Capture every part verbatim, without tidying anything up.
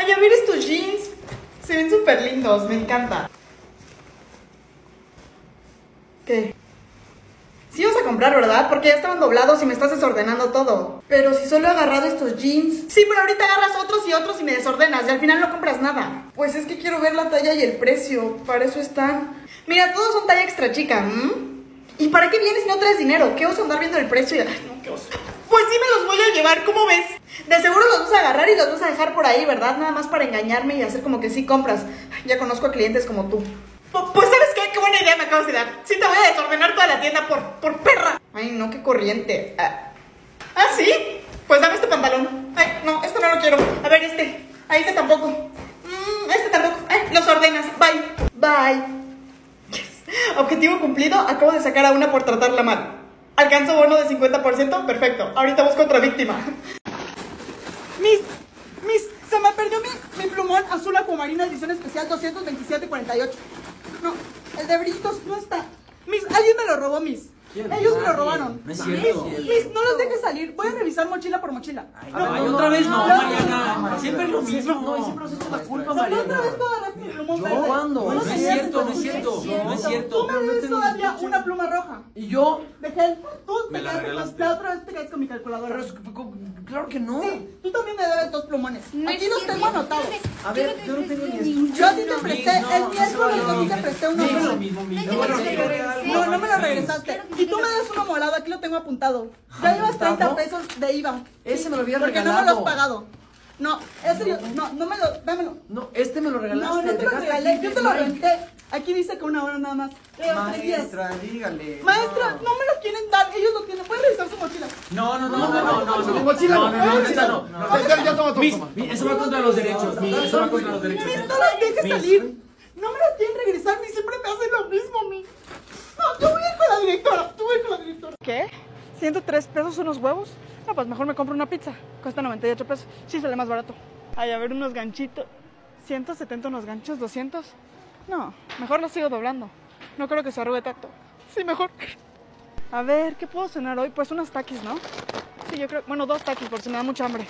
Ay, a ver estos jeans. Se ven súper lindos, me encanta. ¿Qué? Sí vas a comprar, ¿verdad? Porque ya estaban doblados y me estás desordenando todo. Pero si solo he agarrado estos jeans. Sí, pero ahorita agarras otros y otros y me desordenas y al final no compras nada. Pues es que quiero ver la talla y el precio. Para eso están. Mira, todos son talla extra chica. ¿Mm? ¿Y para qué vienes si no traes dinero? ¿Qué oso andar viendo el precio? Y... Ay, no, qué oso. Pues sí me los voy a llevar, ¿cómo ves? De seguro los vas a agarrar y los vas a dejar por ahí, ¿verdad? Nada más para engañarme y hacer como que sí compras. Ya conozco a clientes como tú. Pues ¿sabes qué? Qué buena idea me acabas de dar. Sí te voy a desordenar toda la tienda por, por perra. Ay, no, qué corriente. Ah, ¿Ah, sí? Pues dame este pantalón. Ay, no, esto no lo quiero. A ver, este. Ahí este tampoco. Mm, este tampoco. Ay, los ordenas. Bye. Bye. Yes. Objetivo cumplido. Acabo de sacar a una por tratarla mal. ¿Alcanzo bono de cincuenta por ciento? Perfecto. Ahorita busco otra víctima. Miss, Miss, se me perdió mi, mi plumón azul acuamarina edición especial doscientos veintisiete cuarenta y ocho. No, el de brillitos no está. Miss, alguien me lo robó, Miss. ¿Quién? Ellos me lo Nadie. robaron. No es cierto. Miss, Miss, no los dejes salir. Voy a revisar mochila por mochila. Ay, no, no, no, ay, no, otra vez no, no, Mariana. no, no, Siempre es lo mismo. No, y siempre nos echas la culpa, no, Mariana. otra vez tú agarraste mi plumón ¿Yo? verde. ¿Cuándo? No, No es cierto, no es cierto, no es cierto. Tú me debes todavía una pluma roja. ¿Y yo? De gel. Tú Me te la quedas con, regalaste. la otra vez te quedas con mi calculadora. Pero es- claro que no. Sí, tú también me debes dos plumones. No Aquí es los cierto, tengo yo no anotados. te- A ver, yo no tengo ni esto. Yo a ti te presté, no, el no miércoles se vale, yo a ti te no. presté uno No es lo rojo. mismo, mi No, vida. yo Bueno, no te sí, lo sí, regresé. sí. No, no me lo Sí. regresaste. Claro que sí Y tú te me lo das uno molado, aquí lo tengo apuntado. Ya llevas treinta ¿Apuntado? pesos de I V A. Ese me lo había Porque no me lo regalado. has pagado. No, ese yo, no, no me lo, dámelo. No, este me lo regalaste. No, no te lo dejaste regalé, aquí, yo te lo Mike. renté. Aquí dice que una hora nada más. Llevas tres días. Maestra, dígale. Maestra, no me lo quieren dar, ellos lo tienen. Pueden revisar su mochila. No, no, no, no, no, no, no. Mochila No, no, no, no, mochila no, no. no. Ya, ya, toma, toma, Miss, toma. Miss, eso va contra los derechos, Miss, eso va contra los derechos. Miss, no los dejes Miss. salir. No me lo quieren regresar, Miss, siempre me hacen lo mismo, Miss. No, yo voy a ir con la directora, tú voy a ir con la directora. ¿Qué? ¿ciento tres pesos unos huevos? No, pues mejor me compro una pizza. Cuesta noventa y ocho pesos. Sí, sale más barato. Ay, a ver, unos ganchitos. ciento setenta unos ganchos, doscientos. No, mejor los sigo doblando. No creo que se arrugue tanto. Sí, mejor. A ver, ¿qué puedo cenar hoy? Pues unas taquis, ¿no? Sí, yo creo, bueno, dos taquis por si me da mucha hambre.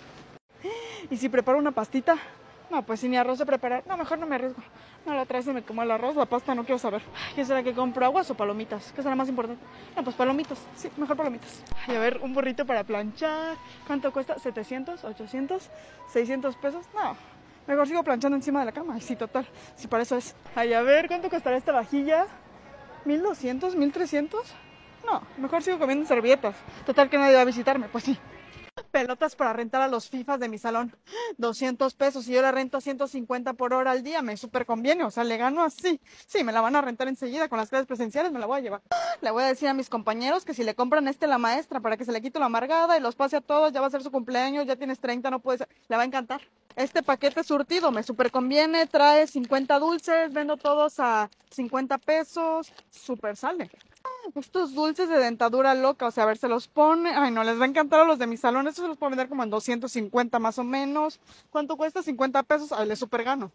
¿Y si preparo una pastita? No, pues si ni arroz de preparar. No, mejor no me arriesgo. No, la otra vez se me como el arroz, la pasta no quiero saber. ¿Qué será que compro? ¿Aguas o palomitas? ¿Qué será más importante? No, pues palomitas. Sí, mejor palomitas. Ay, a ver, un burrito para planchar. ¿Cuánto cuesta? ¿setecientos? ¿ochocientos? ¿seiscientos pesos? No, mejor sigo planchando encima de la cama. Ay, sí, total. Sí, para eso es. Ay, a ver, ¿cuánto costará esta vajilla? ¿mil doscientos? ¿mil trescientos? No, mejor sigo comiendo servilletas. Total que nadie va a visitarme, pues sí. Pelotas para rentar a los fifas de mi salón. doscientos pesos y yo la rento a ciento cincuenta por hora al día. Me súper conviene, o sea, le gano así. Sí, me la van a rentar enseguida con las clases presenciales, me la voy a llevar. Le voy a decir a mis compañeros que si le compran este a la maestra para que se le quite la amargada y los pase a todos, ya va a ser su cumpleaños, ya tienes treinta, no puede ser. Le va a encantar. Este paquete surtido me súper conviene, trae cincuenta dulces, vendo todos a cincuenta pesos, súper sale. Estos dulces de dentadura loca, o sea, a ver, se los pone. Ay, no, les va a encantar a los de mi salón. Estos se los puedo vender como en doscientos cincuenta más o menos. ¿Cuánto cuesta? cincuenta pesos. Ay, les super gano.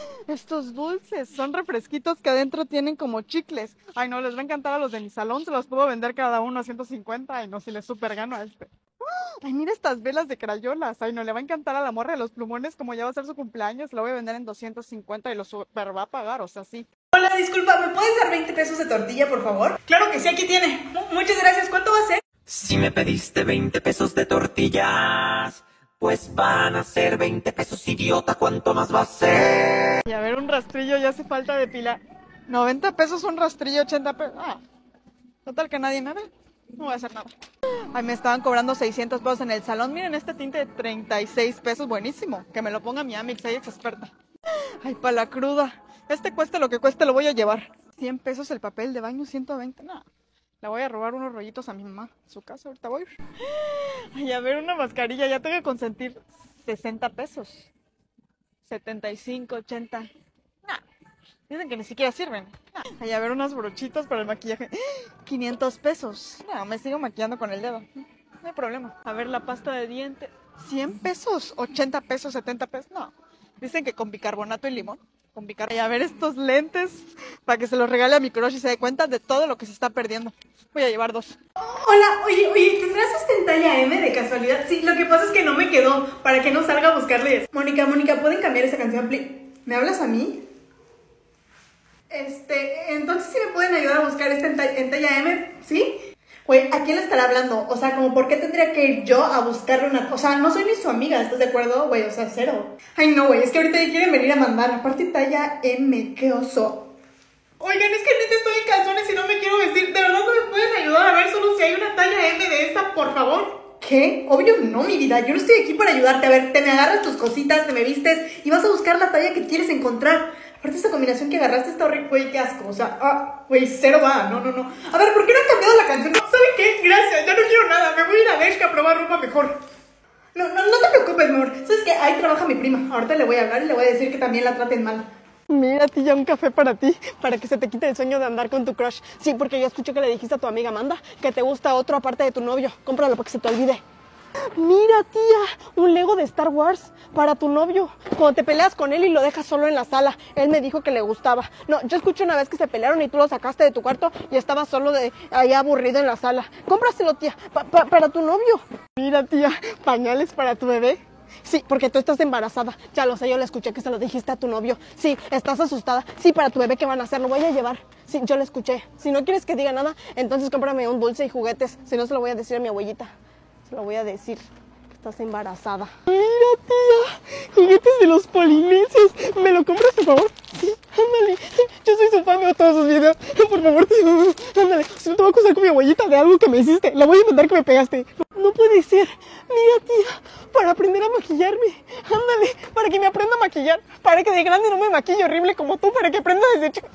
Estos dulces son refresquitos que adentro tienen como chicles. Ay, no, les va a encantar a los de mi salón. Se los puedo vender cada uno a ciento cincuenta. Ay, no, si les super gano a este. Ay, mira estas velas de crayolas. Ay, no, le va a encantar a la morra de los plumones. Como ya va a ser su cumpleaños, la voy a vender en doscientos cincuenta y lo super va a pagar, o sea, sí. Hola, disculpa, ¿me puedes dar veinte pesos de tortilla, por favor? Claro que sí, aquí tiene. Muchas gracias. ¿Cuánto va a ser? Si me pediste veinte pesos de tortillas, pues van a ser veinte pesos, idiota, ¿cuánto más va a ser? Y a ver, un rastrillo ya hace falta de pila. noventa pesos un rastrillo, ochenta pesos. Ah, total que nadie me ve. No voy a hacer nada. Ay, me estaban cobrando seiscientos pesos en el salón. Miren este tinte de treinta y seis pesos, buenísimo. Que me lo ponga mi Amix, ella es experta. Ay, para la cruda. Este cueste lo que cueste, lo voy a llevar. cien pesos el papel de baño, ciento veinte. No, le voy a robar unos rollitos a mi mamá. Su casa, ahorita voy. Ay, a ver, una mascarilla. Ya tengo que consentir sesenta pesos. setenta y cinco, ochenta. No, dicen que ni siquiera sirven. No. Ay, a ver, unas brochitas para el maquillaje. quinientos pesos. No, me sigo maquillando con el dedo. No hay problema. A ver, la pasta de diente. cien pesos, ochenta pesos, setenta pesos. No, dicen que con bicarbonato y limón. complicar. Y a ver estos lentes para que se los regale a mi crush y se dé cuenta de todo lo que se está perdiendo. Voy a llevar dos. Hola, oye, oye, ¿tendrás este en talla M de casualidad? Sí, lo que pasa es que no me quedó, para que no salga a buscarles. Mónica, Mónica, ¿pueden cambiar esa canción, please? ¿Me hablas a mí? Este, entonces sí me pueden ayudar a buscar este en, ta en talla M, ¿sí? Güey, ¿a quién le estará hablando? O sea, como, ¿por qué tendría que ir yo a buscarle una...? O sea, no soy ni su amiga, ¿estás de acuerdo, güey? O sea, cero. Ay, no, güey, es que ahorita ya quieren venir a mandar. Aparte, talla M, qué oso. Oigan, es que neta estoy en calzones y no me quiero vestir. ¿De verdad no me pueden ayudar a ver solo si hay una talla M de esta, por favor? ¿Qué? Obvio no, mi vida. Yo no estoy aquí para ayudarte. A ver, te me agarras tus cositas, te me vistes y vas a buscar la talla que quieres encontrar. Aparte, esta combinación que agarraste está horrible, güey, qué asco. O sea, ah, güey, cero va. No, no, no. A ver, ¿por qué no han cambiado la canción? No, ¿saben qué? Gracias, ya no quiero nada. Me voy a ir a Bershka a probar ropa mejor. No, no, no te preocupes, mi amor. ¿Sabes qué? Ahí trabaja mi prima. Ahorita le voy a hablar y le voy a decir que también la traten mal. Mira, tía, un café para ti, para que se te quite el sueño de andar con tu crush. Sí, porque yo escuché que le dijiste a tu amiga Amanda que te gusta otro aparte de tu novio. Cómpralo para que se te olvide. Mira, tía, un Lego de Star Wars para tu novio. Cuando te peleas con él y lo dejas solo en la sala, él me dijo que le gustaba. No, yo escuché una vez que se pelearon y tú lo sacaste de tu cuarto y estaba solo de ahí aburrido en la sala. Cómpraselo, tía, pa pa para tu novio. Mira, tía, pañales para tu bebé. Sí, porque tú estás embarazada. Ya lo sé, yo le escuché que se lo dijiste a tu novio. Sí, estás asustada. Sí, para tu bebé, ¿qué van a hacer? Lo voy a llevar. Sí, yo lo escuché. Si no quieres que diga nada, entonces cómprame un dulce y juguetes. Si no, se lo voy a decir a mi abuelita. Se lo voy a decir que estás embarazada. Mira, tía, juguetes de los polinesios. ¿Me lo compras, por favor? Sí, ándale. Yo soy su fan de todos sus videos. Por favor, tía, ándale. Si no, te voy a acusar con mi abuelita de algo que me hiciste. La voy a inventar que me pegaste. No puede ser. Mira, tía, para aprender a maquillarme. Ándale, para que me aprenda a maquillar. Para que de grande no me maquille horrible como tú. Para que aprenda desde chico.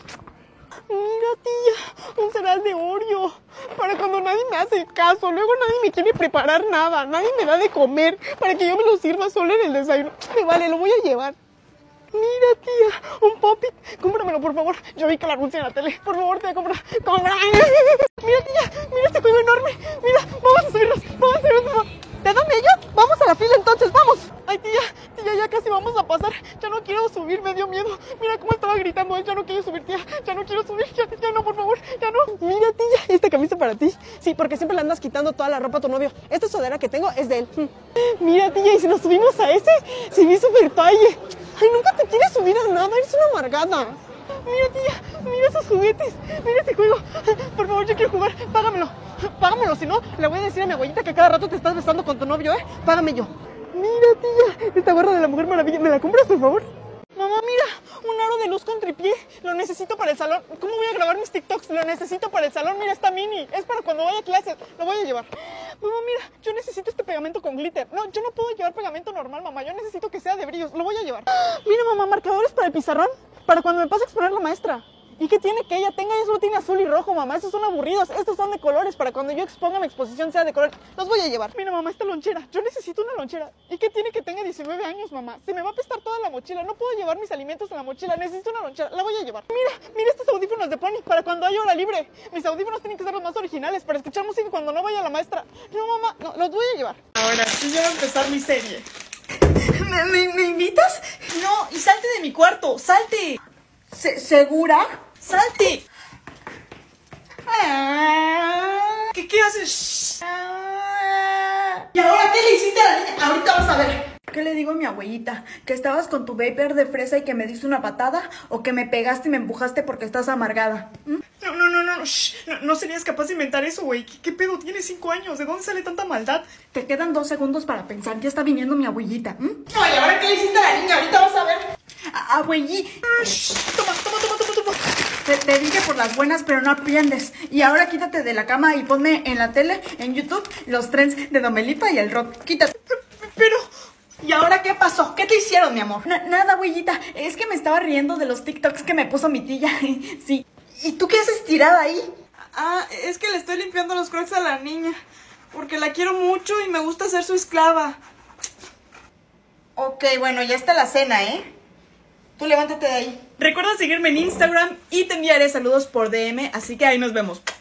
Mira, tía, un cereal de Oreo. Para cuando nadie me hace caso. Luego nadie me quiere preparar nada. Nadie me da de comer. Para que yo me lo sirva solo en el desayuno. Me vale, lo voy a llevar. Mira, tía, un Pop-It. Cómpramelo, por favor. Yo vi que la anuncia en la tele. Por favor, te voy a comprar. ¡Compra! Mira, tía, mira este juego enorme. Mira, vamos a subirnos. Vamos a subirnos. ¿De dónde yo? Vamos a la fila entonces, vamos. Ay, tía, tía, ya casi vamos a pasar. Ya no quiero subir, me dio miedo. Mira cómo estaba gritando él. Ya no quiero subir, tía. Ya no quiero subir. Ya, ya no, por favor, ya no. Mira, tía, esta camisa para ti. Sí, porque siempre le andas quitando toda la ropa a tu novio. Esta sudadera que tengo es de él. Mira, tía, y si nos subimos a ese, se vi súper talle. Ay, nunca te quieres subir a nada, eres una amargada. Mira, tía, mira esos juguetes. Mira este juego. Por favor, yo quiero jugar. Págamelo. Págamelo, si no, le voy a decir a mi abuelita que cada rato te estás besando con tu novio, ¿eh? Págame yo. Mira, tía, esta gorra de la Mujer Maravilla. ¿Me la compras, por favor? Mamá, mira, un aro de luz con tripié. Lo necesito para el salón. ¿Cómo voy a grabar mis TikToks? Lo necesito para el salón. Mira, está mini. Es para cuando vaya a clases. Lo voy a llevar. Mamá, mira, yo necesito este pegamento con glitter. No, yo no puedo llevar pegamento normal, mamá. Yo necesito que sea de brillos. Lo voy a llevar. Mira, mamá, marcadores para el pizarrón. Para cuando me pase a exponer la maestra. ¿Y qué tiene que ella tenga? Ella solo tiene azul y rojo, mamá. Esos son aburridos. Estos son de colores. Para cuando yo exponga mi exposición sea de color. Los voy a llevar. Mira, mamá, esta lonchera. Yo necesito una lonchera. ¿Y qué tiene que tenga diecinueve años, mamá? Se me va a apestar toda la mochila. No puedo llevar mis alimentos en la mochila. Necesito una lonchera. La voy a llevar. Mira, mira estos audífonos de Pony. Para cuando haya hora libre. Mis audífonos tienen que ser los más originales. Para escuchar música cuando no vaya la maestra. No, mamá. No, los voy a llevar. Ahora sí, ya va a empezar mi serie. ¿Me, me, ¿Me invitas? No, y salte de mi cuarto. Salte. ¿Se ¿Segura? ¡Salte! ¿Qué, qué haces? ¿Y ahora qué le hiciste a la niña? Ahorita vas a ver. ¿Qué le digo a mi abuelita? ¿Que estabas con tu vapor de fresa y que me diste una patada? ¿O que me pegaste y me empujaste porque estás amargada? ¿Mm? No, no, no, no, shh, no, no serías capaz de inventar eso, güey. ¿Qué, ¿Qué pedo? Tienes cinco años. ¿De dónde sale tanta maldad? Te quedan dos segundos para pensar. Ya está viniendo mi abuelita. ¿Mm? No, ¿y ahora qué le hiciste a la niña? Ahorita vas a ver. Abuelita. Toma, toma, toma, toma, toma. Te, te dije por las buenas, pero no aprendes. Y ahora quítate de la cama y ponme en la tele, en YouTube, los trends de Domelipa y el rock. Quítate. Pero... ¿y ahora qué pasó? ¿Qué te hicieron, mi amor? Na nada, abuelita. Es que me estaba riendo de los TikToks que me puso mi tía. Sí. ¿Y tú qué haces tirada ahí? Ah, es que le estoy limpiando los crocs a la niña. Porque la quiero mucho y me gusta ser su esclava. Ok, bueno, ya está la cena, ¿eh? Tú levántate de ahí. Recuerda seguirme en Instagram y te enviaré saludos por D M, así que ahí nos vemos.